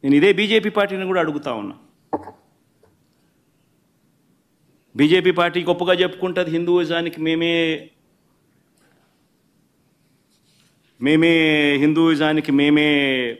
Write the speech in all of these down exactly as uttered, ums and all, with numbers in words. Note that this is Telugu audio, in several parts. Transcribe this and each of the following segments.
నేను ఇదే బీజేపీ పార్టీని కూడా అడుగుతా ఉన్నా. బీజేపీ పార్టీ గొప్పగా చెప్పుకుంటుంది హిందూయిజానికి మేమే మేమే హిందూయిజానికి మేమే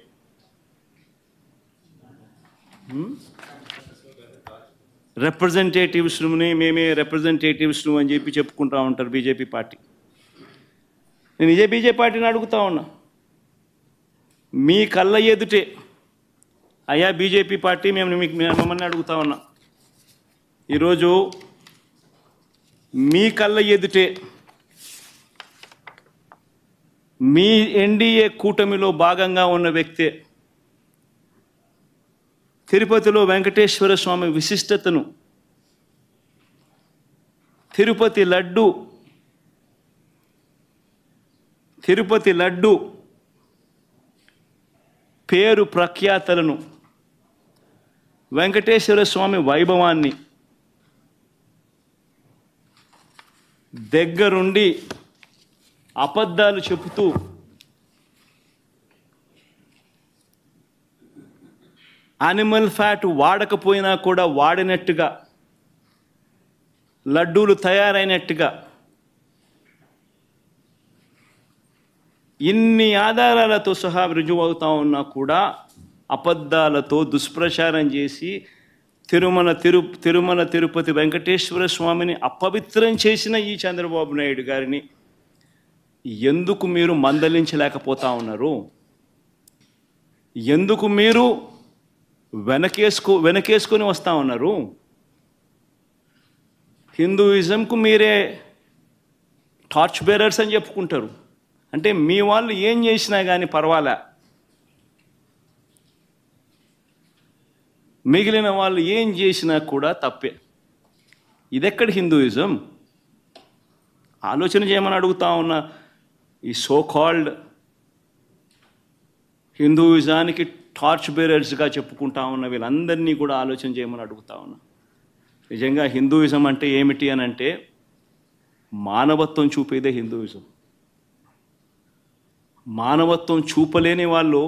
రిప్రజెంటేటివ్స్ని మేమే రిప్రజెంటేటివ్స్ను అని చెప్పి చెప్పుకుంటూ ఉంటారు బీజేపీ పార్టీ. నేను ఇదే బీజేపీ పార్టీని అడుగుతా ఉన్నా, మీ కళ్ళ ఎదుటే అయ్యా బీజేపీ పార్టీ మేము మీకు మమ్మల్ని అడుగుతా ఉన్నా, ఈరోజు మీ కళ్ళ ఎదుటే మీ ఎన్డీఏ కూటమిలో భాగంగా ఉన్న వ్యక్తే తిరుపతిలో వెంకటేశ్వర స్వామి విశిష్టతను, తిరుపతి లడ్డు తిరుపతి లడ్డు పేరు ప్రఖ్యాతలను, వెంకటేశ్వర స్వామి వైభవాన్ని దగ్గరుండి అబద్ధాలు చెబుతూ యానిమల్ ఫ్యాట్ వాడకపోయినా కూడా వాడినట్టుగా, లడ్డూలు తయారైనట్టుగా ఇన్ని ఆధారాలతో సహా రుజువు అవుతా ఉన్నా కూడా అబద్ధాలతో దుష్ప్రచారం చేసి తిరుమల తిరు తిరుమల తిరుపతి వెంకటేశ్వర స్వామిని అపవిత్రం చేసిన ఈ చంద్రబాబు నాయుడు గారిని ఎందుకు మీరు మందలించలేకపోతా ఉన్నారు? ఎందుకు మీరు వెనకేసుకో వెనకేసుకొని వస్తూ ఉన్నారు? హిందూయిజంకు మీరే టార్చ్ బేరర్స్ అని చెప్పుకుంటారు. అంటే మీ వాళ్ళు ఏం చేసినా కానీ పర్వాలే, మిగిలిన వాళ్ళు ఏం చేసినా కూడా తప్పే. ఇదెక్కడ హిందూయిజం? ఆలోచన చేయమని అడుగుతా ఉన్నా. ఈ సో కాల్డ్ హిందూయిజానికి టార్చ్ బేరర్స్గా చెప్పుకుంటా ఉన్న వీళ్ళందరినీ కూడా ఆలోచన చేయమని అడుగుతా ఉన్నా. నిజంగా హిందూయిజం అంటే ఏమిటి అని అంటే మానవత్వం చూపేదే హిందూయిజం. మానవత్వం చూపలేని వాళ్ళు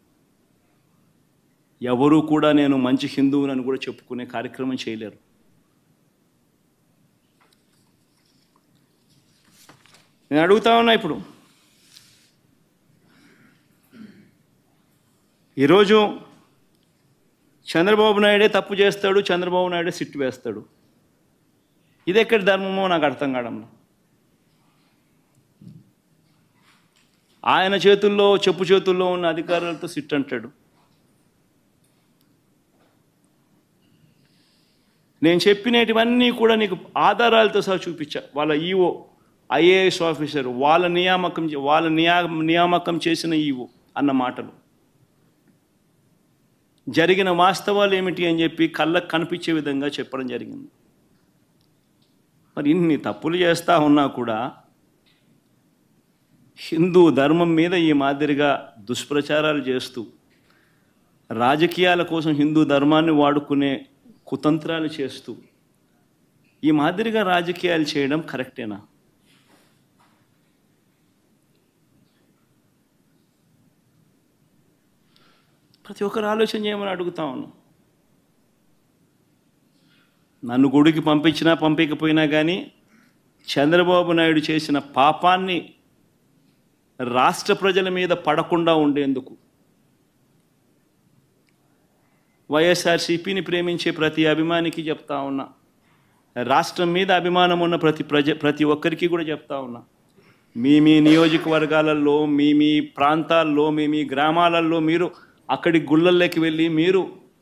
ఎవరూ కూడా నేను మంచి హిందువునని కూడా చెప్పుకునే కార్యక్రమం చేయలేరు. నేను అడుగుతా ఉన్నా, ఇప్పుడు ఈరోజు చంద్రబాబు నాయుడే తప్పు చేస్తాడు, చంద్రబాబు నాయుడే సిట్టు వేస్తాడు. ఇది ఎక్కడి ధర్మమో నాకు అర్థం కావడం. ఆయన చేతుల్లో చెప్పు చేతుల్లో ఉన్న అధికారులతో సిట్ అంటాడు. నేను చెప్పినటువన్నీ కూడా నీకు ఆధారాలతో సహా చూపించా. వాళ్ళ ఈఓ ఐఏఎస్ ఆఫీసర్ వాళ్ళ నియామకం వాళ్ళ నియా నియామకం చేసిన ఈఓ అన్న మాటలు, జరిగిన వాస్తవాలు ఏమిటి అని చెప్పి కళ్ళకు కనిపించే విధంగా చెప్పడం జరిగింది. మరి ఇన్ని తప్పులు చేస్తూ ఉన్నా కూడా హిందూ ధర్మం మీద ఈ మాదిరిగా దుష్ప్రచారాలు చేస్తూ రాజకీయాల కోసం హిందూ ధర్మాన్ని వాడుకునే కుతంత్రాలు చేస్తూ ఈ మాదిరిగా రాజకీయాలు చేయడం కరెక్టేనా? ప్రతి ఒక్కరు ఆలోచన చేయమని అడుగుతా ఉన్నాను. నన్ను గుడికి పంపించినా పంపించకపోయినా కానీ చంద్రబాబు నాయుడు చేసిన పాపాన్ని రాష్ట్ర ప్రజల మీద పడకుండా ఉండేందుకు వైఎస్ఆర్సీపీని ప్రేమించే ప్రతి అభిమానికి చెప్తా ఉన్నా, రాష్ట్రం మీద అభిమానం ఉన్న ప్రతి ప్రజ ప్రతి ఒక్కరికి కూడా చెప్తా ఉన్నా, మీ మీ నియోజకవర్గాలలో మీ మీ ప్రాంతాల్లో మీ మీ గ్రామాలలో మీరు అక్కడి గుళ్ళల్లోకి వెళ్ళి మీరు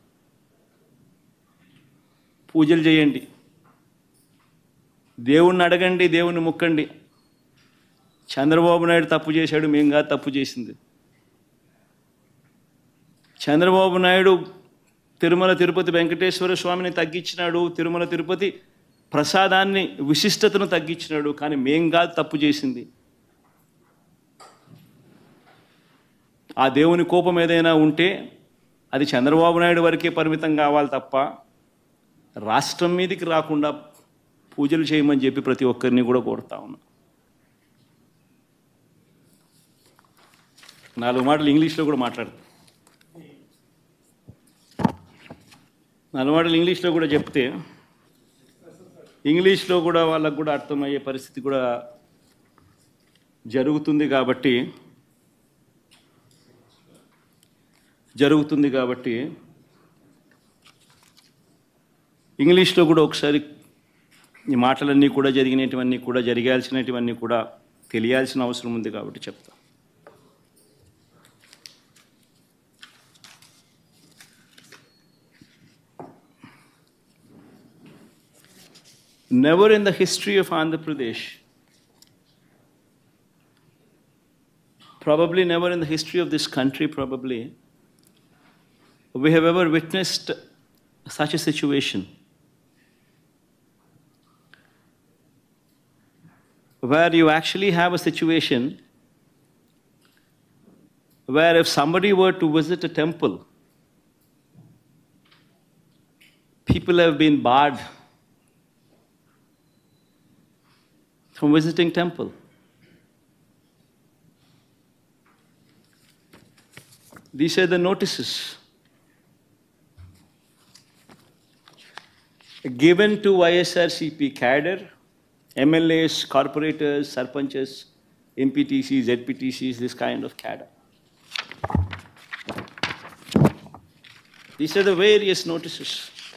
పూజలు చేయండి, దేవుణ్ణి అడగండి, దేవుణ్ణి ముక్కండి. చంద్రబాబు నాయుడు తప్పు చేశాడు, మేము కాదు తప్పు చేసింది. చంద్రబాబు నాయుడు తిరుమల తిరుపతి వెంకటేశ్వర స్వామిని తగ్గించినాడు, తిరుమల తిరుపతి ప్రసాదాన్ని విశిష్టతను తగ్గించినాడు, కానీ మేం కాదు తప్పు చేసింది. ఆ దేవుని కోపం ఏదైనా ఉంటే అది చంద్రబాబు నాయుడు వరకే పరిమితం కావాలి తప్ప రాష్ట్రం మీదకి రాకుండా పూజలు చేయమని చెప్పి ప్రతి ఒక్కరిని కూడా కోరుతా ఉన్నా. నాలుగు మాటలు ఇంగ్లీష్లో కూడా మాట్లాడతాను. అలవాటులు ఇంగ్లీష్లో కూడా చెప్తే ఇంగ్లీష్లో కూడా వాళ్ళకు కూడా అర్థమయ్యే పరిస్థితి కూడా జరుగుతుంది కాబట్టి జరుగుతుంది కాబట్టి ఇంగ్లీష్లో కూడా ఒకసారి ఈ మాటలన్నీ కూడా జరిగినటువన్నీ కూడా జరిగాల్సినటువన్నీ కూడా తెలియాల్సిన అవసరం ఉంది కాబట్టి చెప్తా. Never in the history of Andhra Pradesh, probably never in the history of this country, probably, we have ever witnessed such a situation where you actually have a situation where if somebody were to visit a temple, people have been barred from visiting temple. These are the notices given to Y S R C P cadre, M L As, corporators, sarpanches, M P T Cs, Z P T Cs, this kind of cadre. These are the various notices.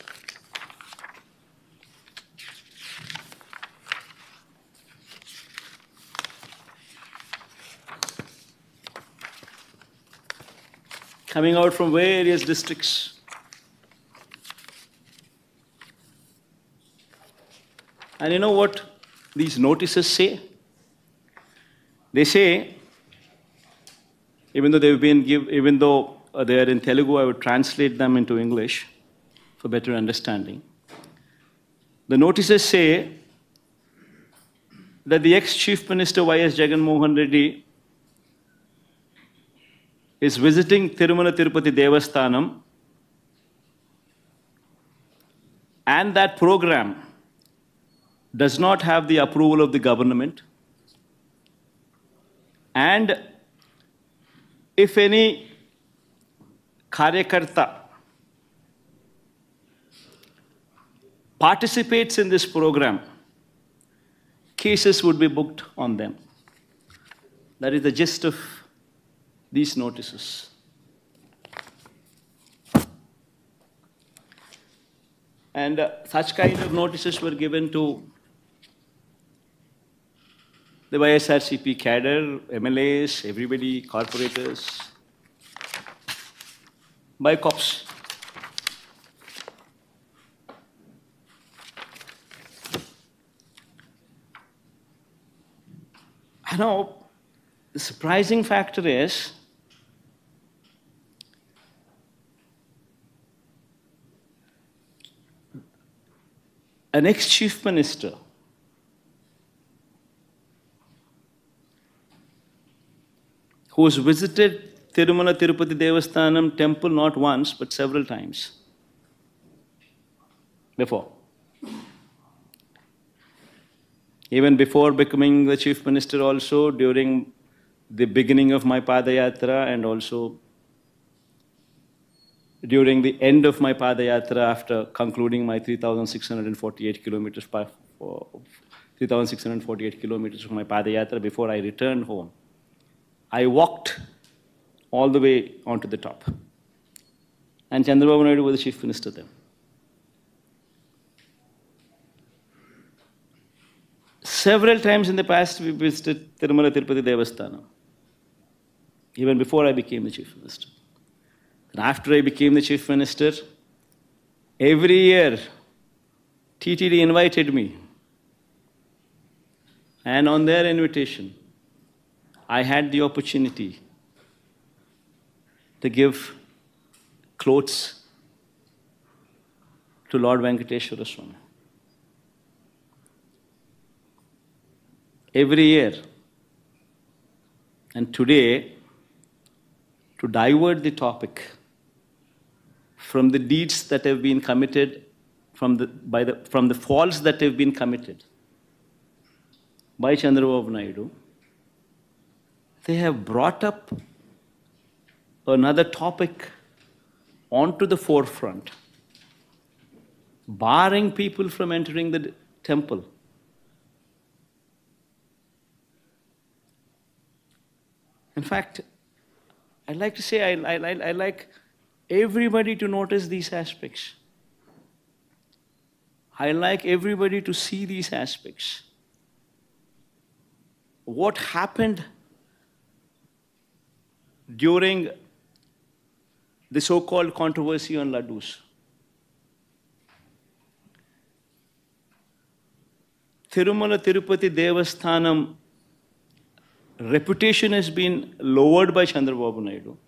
Coming out from various districts. And you know what these notices say? They say, even though they've been give, even though they are in Telugu, I would translate them into English for better understanding. The notices say that the ex-Chief Minister Y S Jagan Mohan Reddy is visiting Tirumala Tirupati Devasthanam, and that program does not have the approval of the government, and if any karyakarta participates in this program, cases would be booked on them. That is the gist of these notices. And uh, such kind of notices were given to the Y S R C P cadre, M L As, everybody, corporators, by cops. I know the surprising factor is an ex-chief minister who has visited Tirumala Tirupati Devasthanam temple not once but several times before. Even before becoming the chief minister also, during the beginning of my Padayatra and also during the end of my Padayatra after concluding my three thousand six hundred forty-eight kilometers, three thousand six hundred forty-eight kilometers of my Padayatra before I returned home, I walked all the way onto the top. And Chandrababu Naidu was the chief minister then. Several times in the past we visited Tirumala Tirupati Devasthanam, even before I became the chief minister. And after I became the chief minister, every year T T D invited me. And on their invitation, I had the opportunity to give clothes to Lord Venkateshwara Swami. Every year. And today, to divert the topic from the deeds that have been committed, from the, by the, from the faults that have been committed by Chandrababu Naidu, they have brought up another topic onto the forefront, barring people from entering the temple. In fact, I like to say, I, I, I like everybody to notice these aspects. I like everybody to see these aspects. What happened during the so-called controversy on laddus? Tirumala Tirupati Devasthanam reputation has been lowered by Chandrababu Naidu.